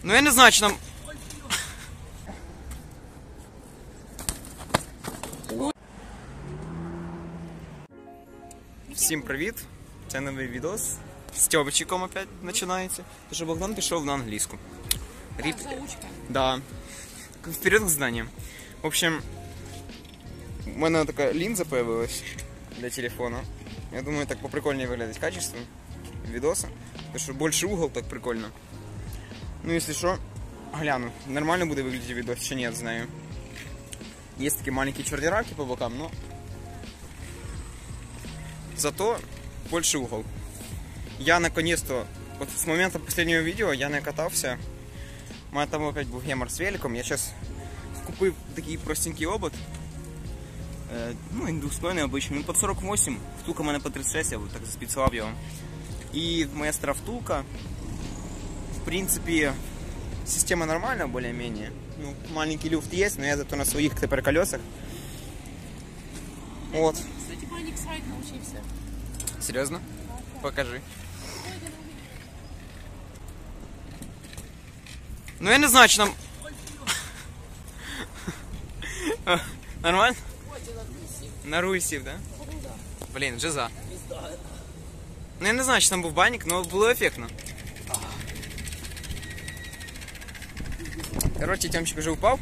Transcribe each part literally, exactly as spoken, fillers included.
Ну я не знаю, чи нам... Всім привіт! Це новий відос. З Тьобичиком опять починається. Тож Богдан пішов на англійську. Ріп... Да. Вперед к знанням. В общем, у мене така лінза появилась для телефона. Я думаю, так поприкольнее виглядить качество відоса. Тому що більше угол, так прикольно. Ну, якщо що, гляну. Нормально буде виглядати відос, чи ні, знаю. Є такі маленькі чорні рамки по бокам, но... Зато больше угол. Я наконец-то, вот с момента последнего видео я не катався. У мене там опять був гемор з великом. Я сейчас купив такий простенький обод. Е, ну, індустойний обичний. Ну, под сорок восемь. Втулка у мене по тридцять шесть, я так заспецував його. І моя стара втулка. В принципе, система нормальная, более-менее. Ну, маленький люфт есть, но я зато на своих тепер колесах. Вот. Научился. Серьезно? Покажи. Ну я не знаю, чи нам... Нормально? На руй сів, да? Блін, джеза. Ну я не знаю, чи там був банник, але було ефектно. Короче, Тьомчик вже упав.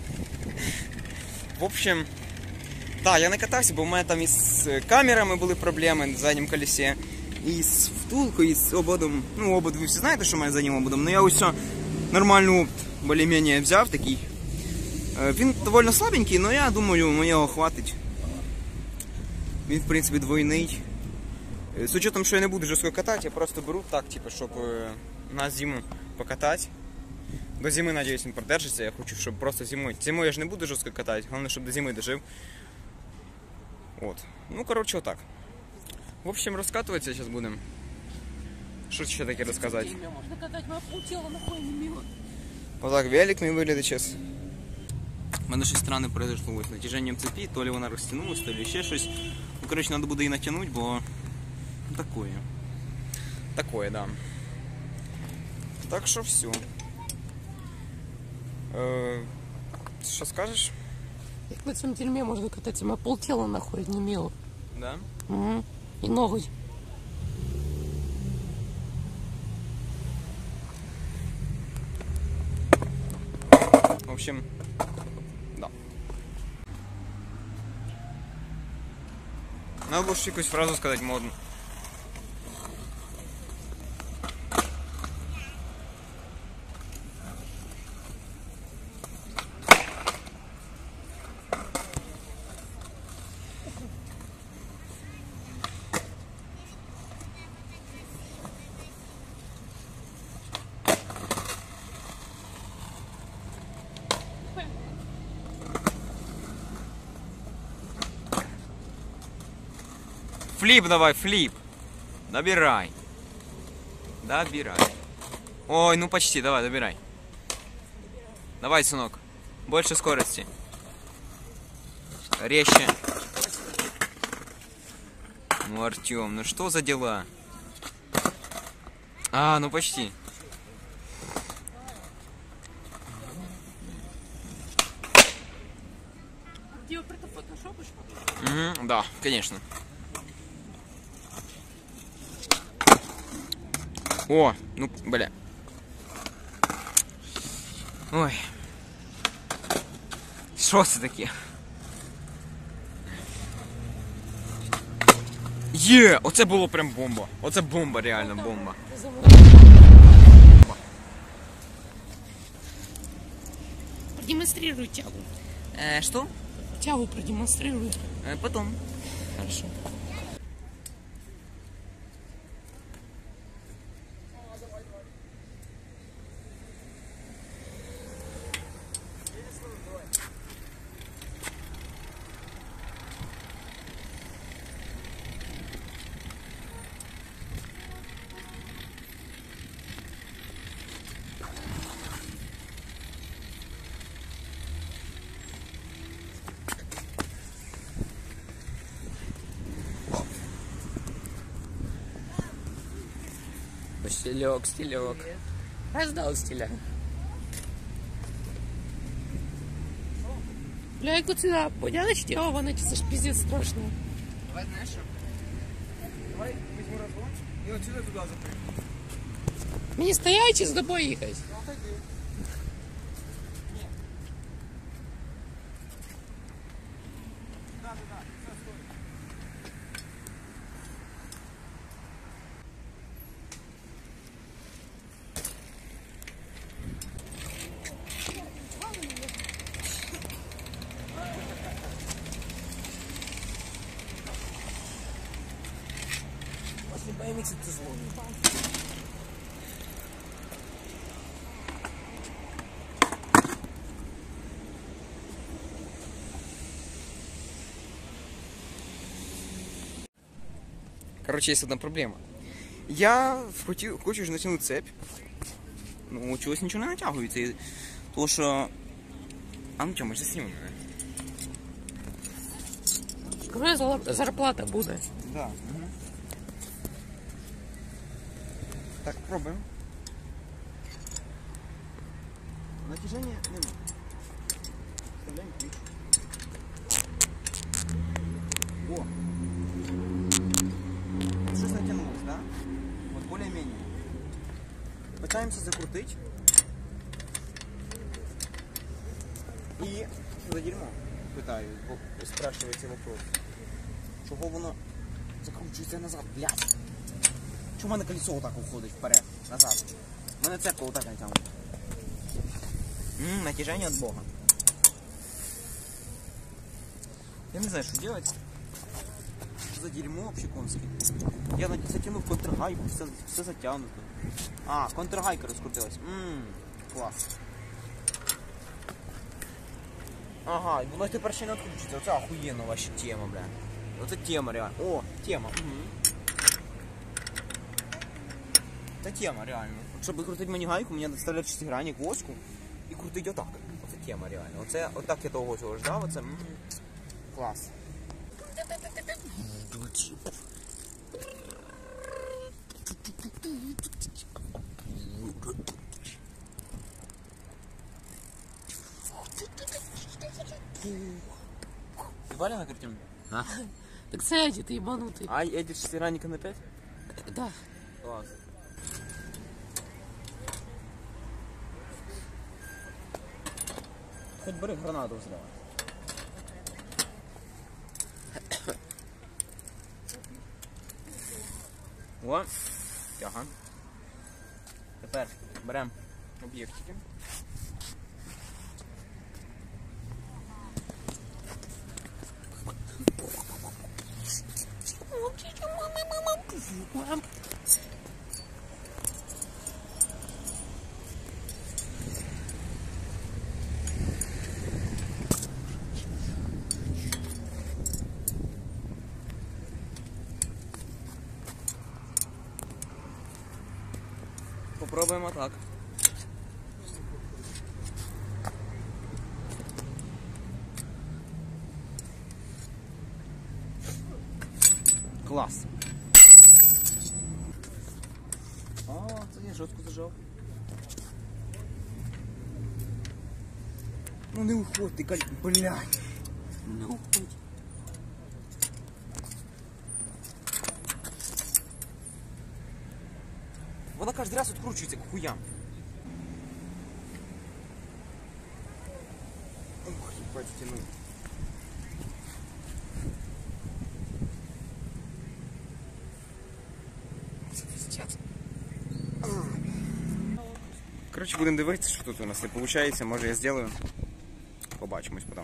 В общем... Так, я не катався, бо в мене там із камерами були проблеми на задньому колесі. І з втулкою, і з ободом. Ну, обод ви всі знаєте, що в мене заднім ободом. Но я ось нормальну, більш-менш взяв такий. Він доволі слабенький, але я думаю, моєго хватить. Він, в принципі, двойний. З учетом, що я не буду жорстко катати, я просто беру так, типу, щоб на зиму покатати. До зими, надіюсь, він продержиться. Я хочу, щоб просто зимою. Зимою я ж не буду жорстко катати, головне, щоб до зими дожив. Вот. Ну, короче, вот так. В общем, раскатываться сейчас будем. Что еще таки рассказать? Можно катать, моя полтела нахуй не мило. Вот так велик мой выглядит сейчас. У мене щось странне произошло з натяженням цепи. То ли вона розтягнулась, то ли ще щось. Ну, короче, надо буде її натягнути, бо... Такое. Такое, да. Так що все. Е... Що скажеш? Як на цьому тюрмі можна кататися, моє полтела нахуй не мило. Да? Угу. І ноги. В общем, да. Надо було ще якусь фразу сказати модну. Флип давай, флип. Добирай. Добирай. Ой, ну почти, давай, добирай. Давай, сынок. Больше скорости. Резче. Ну, Артем, ну что за дела? А, ну почти. Ты его фотошопишь? Угу, да, конечно. О, ну, бля. Ой. Що це таке? Є! Оце було прям бомба. Оце бомба, реально бомба. Продемонстрируй тягу. Э, что? Тягу продемонстрируй. Э, потом. Хорошо. Стилек, стилек. Раздал стиля. Бля, яку ціна, понятно, а вона це ж пиздец страшно. Давай, знаєш що? Давай візьму розгон і отсюди туди запрыгну. Мені стоячи з тобою їхати. Ну, отойди. Ні. Да, да, да, все, стой. После би ем ікс це зло. Короче, есть одна проблема. Я хотів, хочу ж натягнути цепь. Ну, чогось нічого не натягується. І... Тому що... А ну чому, ми ж заснімемо, не? Коли зарплата буде? Да. Угу. Так, пробуємо. Натяжение нема. Вставляем ключ. О! Что натянулось, да? Вот более-менее. Пытаемся закрутить. И за дерьмо питаю, спрашивається вопрос. Чого воно закручується назад, блядь? Чому в мене колесо отак уходить вперед, назад? У мене цепка отак натягнута. Ммм, натяжение от Бога. Я не знаю, что делать. Что за дерьмо вообще конское. Я затянув контргайку, все, все затянуто. А, контргайка раскрутилась. Ммм, класс. Ага, воно тепер ще не відключиться. Оце охуєнна ваша тема, бля. Оце тема реально. О, тема. Угу. Це тема реально. От, щоб крутити мені гайку, мені треба вставляти шестигранник в оську і крутити отак. Оце тема реально. Оце отак я того цього ждав. Оце м-м, клас. Ебали на картину? А? Так сядь, ты ебанутый. А эти шестигранника на пять? Да. Класс. Хоть бери гранату взрывай. О, ага. Тепер беремо об'єктики. Попробуємо так. Клас. О, це я жорстко зажав. Ну не уходь, ти каль... Блядь. Не уходь. Вона кожен раз відкручується, к хуям. Ух, ебать, тянул. Коротше, будемо дивитися, що тут у нас не виходить. Може я зроблю. Побачимось потім.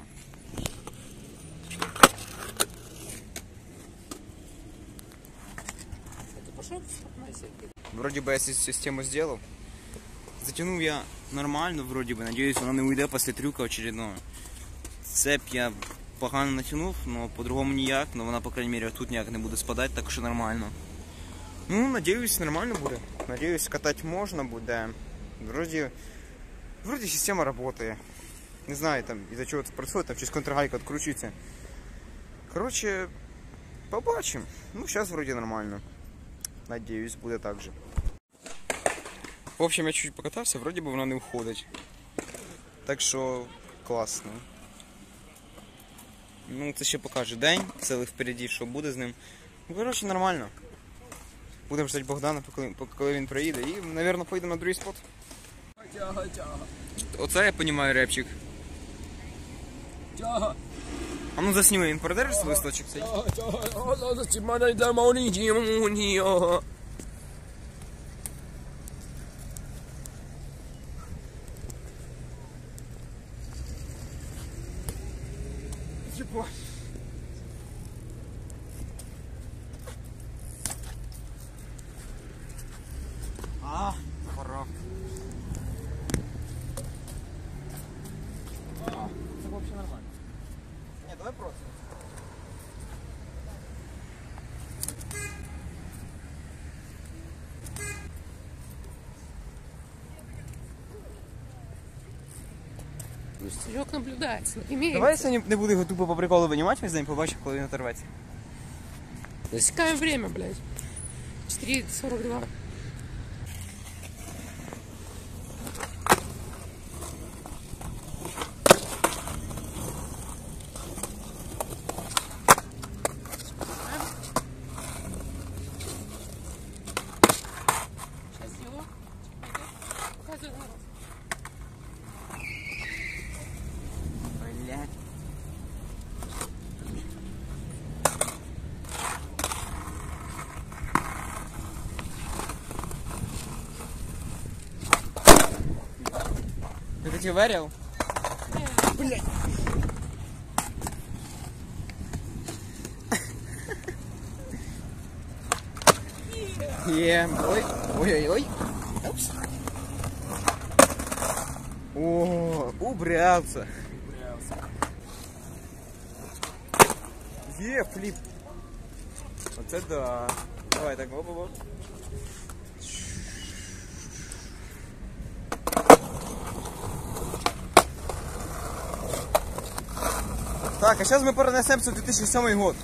Вроде бы я систему сделал. Затянул я нормально, вроде бы. Надеюсь, она не уйдет после трюка очередного. Цепь я погано натянув, но по-другому ніяк. Но вона, по крайней мере, тут ніяк не буде спадати, так що нормально. Ну, надеюсь, нормально буде. Надеюсь, катать можно буде. Вроде, вроде система работает. Не знаю, там, из-за чего это происходит, там через контргайку откручивается. Короче, побачим. Ну, сейчас вроде нормально. Надеюсь, буде так же. В общем, я чуть покатався, вроде бы вона не уходить. Так що класно. Ну, це ще покаже день, цілий впереді, що буде з ним. Ну, коротше, нормально. Будемо ждати Богдана, поки, коли він приїде. І, мабуть, поїдемо на другий спот. Тяга, тяга. Оце я розумію репчик. Тяга. А ну засніми, він продержиш листочок цей? Тяга, тяга. Зараз ці мене йде монітімунія. Єбать. А, пора. А, це вообще нормально. Не, давай просто. Ну, Серег наблюдается, имеется. Давай я сьогодні не буду його тупо по приколу винімати весь день, побачив, коли він оторветься. Засекаем время, блядь. четыре сорок два. Сейчас сделаю. Показывай на раз. Блядь. Ты хоть варил? Блядь. Е, ой, ой-ой-ой. Упс. О, убрался. Е, флип. Вот это да. Давай так, оп-оп-оп. Так, а сейчас мы перенесемся в две тысячи седьмой год.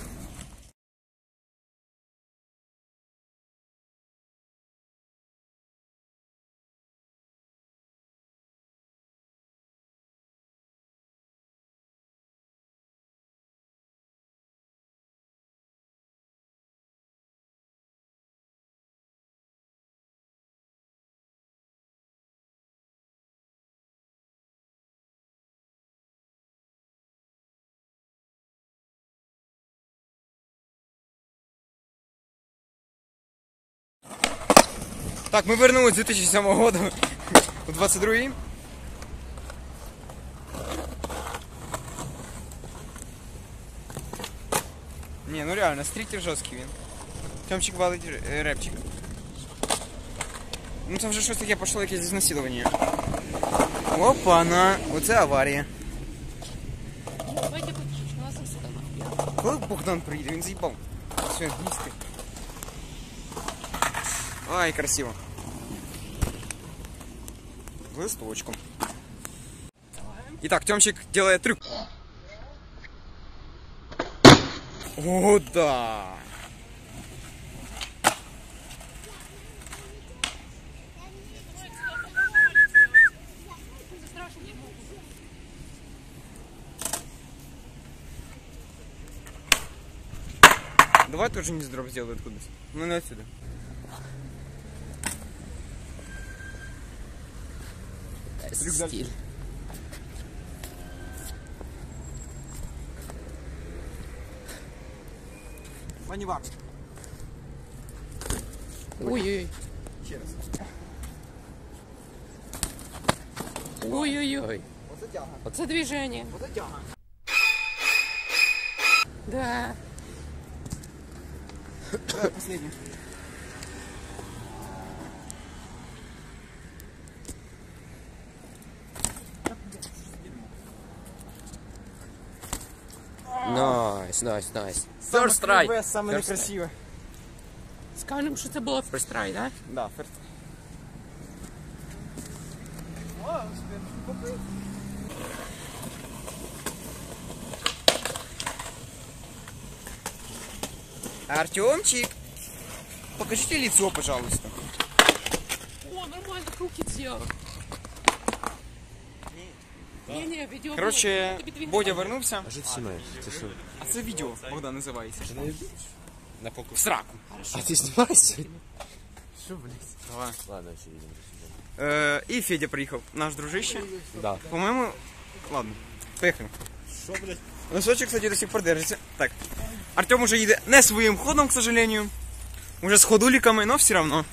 Так, ми вернулись з две тысячи седьмого года у двадцать другий. Не, ну реально, стрітер жорсткий він. Тьомчик валить е, репчик. Ну це вже щось таке пішло, якесь знасилування. Опа-на, оце аварія. Давайте подержишь, у нас остановка. Коли Богдан приїде, він заїбав. Все, їсти. Ай, красиво. Листочком. Итак, Тёмчик делает трюк. О, да. Давай тоже не дроп сделай откуда-то. Ну, не отсюда. Стиль. Манивар. Ой-ой. Еще раз. Ой-ой-ой. Вот это тяга. Вот это движение. Вот это тяга. Да. Давай последний. Найс, найс, найс. Самый First try. красивый, самый First некрасивый. Скажем, что это было first try, да? Да, ферст. Артемчик, покажите лицо, пожалуйста. О, нормально, руки делал. Не-не, видео. Коротше, Бодя вернувся. А що ти знімаєш? Це що? А це відео, Богдан, називається. На показ. В сраку. А ти знімаєш сьогодні? Що, блядь? Давай. Ладно, ще їдемо. Е, і Федя приїхав, наш дружище. Да. По-моєму, ладно, поїхали. Що, блядь? Носочек, кстати, до сих пор держится. Так, Артем уже їде не своїм ходом, к сожалению. Уже з ходуликами, но все равно.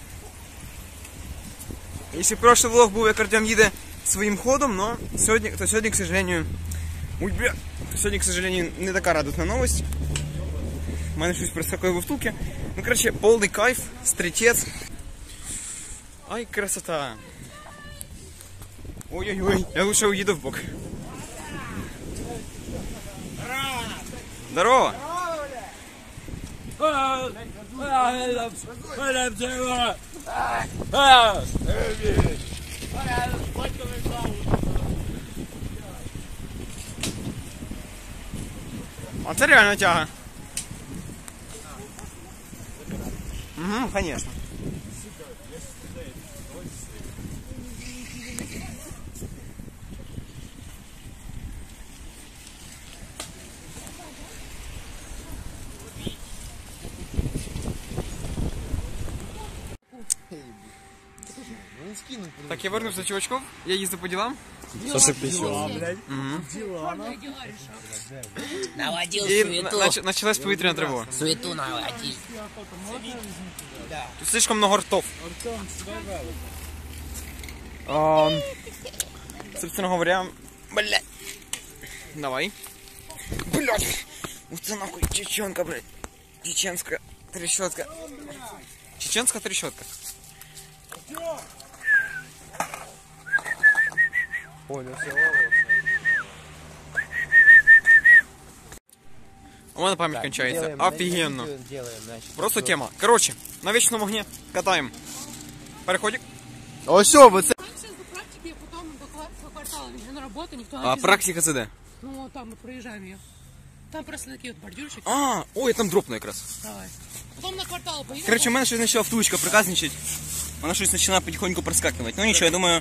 Если прошлый влог був, як Артем їде своїм ходом, но сьогодні, то сьогодні, к сожалению, ой, бля, то сьогодні, к сожалению, не така радісна новость. У мене щось проскакує в втулки. Ну, короче, повний кайф, стрітець. Ай, красота. Ой-ой-ой, я лучше уеду в бок. Здорово! А це реально тяга. Угу, конечно. Так, я вернувся, чувачков, я їздив по ділам. Саша пісюн. Наводил І суету. на- нач- началась повітряна тривога. Суету наводил. Тут слишком много ртов. Ам, собственно говоря, блядь. Давай. Блядь. Вот это нахуй чеченка, блядь. Чеченская трещотка. Чеченская трещотка. Понял, все. У мене пам'ять кончається. Делаем, Офігенно. Делаем, значит. Просто тема. Короче, на вечному вогні катаємо. Переходик. Ось що, ви це... Сейчас до практики, а потом до, ква- до квартала. Еще на работу, никто не А знает. практика це де? Ну, там мы проезжаем ее. Там просто такие вот бордюрчики. А, ой, там дропну якраз. Давай. Потом на квартал поедем. Короче, у мене щось почала втулочка проказничать. Вона щось починає потихоньку проскакивать. Ну нічого, я думаю...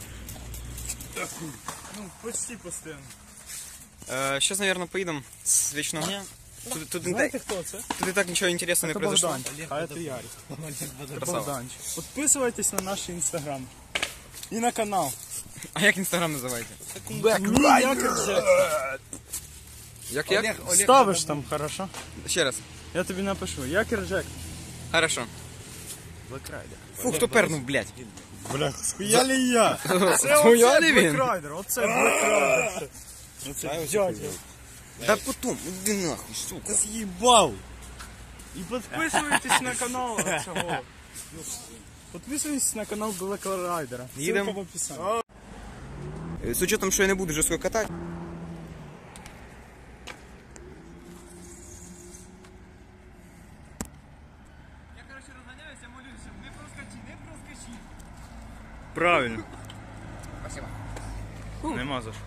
Ну, почти постоянно. Э, сейчас, наверное, поедем с вечного дня. Тут, тут, не Знаєте, так, хто це? тут и так ничего интересного не Це произошло. Богданчик, а це Ярик. Красава. Богданчик. Підписуйтесь на наш інстаграм. І на канал. А як інстаграм називаєте? Ніяк вже. Як як? Ставиш там, хорошо? Ще раз. Я тобі напишу. Як Ржек. Хорошо. Фу, хто пернув, блядь. Бля, схуяли я. Схуяли він? Блекрайдер, оце Блекрайдер. Оце дядя. Да потом, иди нахуй, сука. З'їбав. І підписуйтесь на канал цього. Підписуйтесь на канал Блекрайдера. Їдемо. Ссылка в описанні. Е, З учетом, що я не буду жорстко катати. Я, короче, розганяюся, молюся. Не проскочи, не проскочи. Правильно. Спасибо. Нема за що.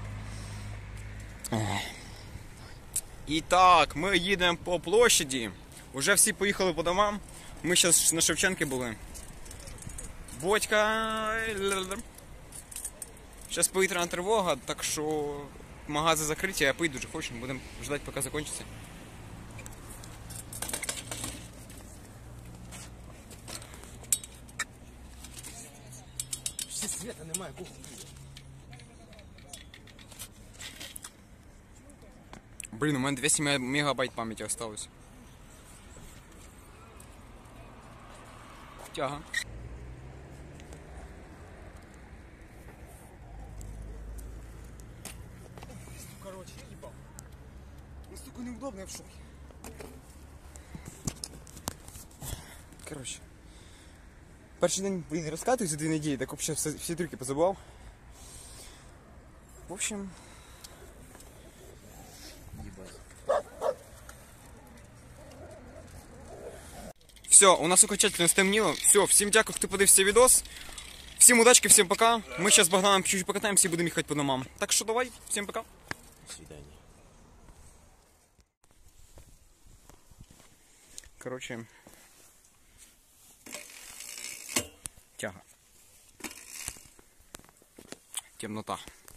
І так, ми їдемо по площаді. Уже всі поїхали по домам. Ми зараз на Шевченки були. Бодька. Зараз повітряна тривога, так що магази закриті, а я поїду дуже хочу. Будемо ждати, поки закінчиться. Ще света немає, кухні. Блін, у мене двісті мегабайт пам'яті осталось. Тяга. Короче, я їбав. Настолько неудобно, я в шокі. Короче. Перший день, блін, розкатуюсь за дві неділі, так взагалі всі, всі трюки позабував. В общем... Все, у нас окончательно стемніло. Все, всім дякую, хто подивився відос. Всім удачки, всім пока. Ми зараз з Богданом чуть-чуть покатаємося і будемо їхати по домам. Так що давай, всім пока. До свидання. Короче. Тяга. Темнота.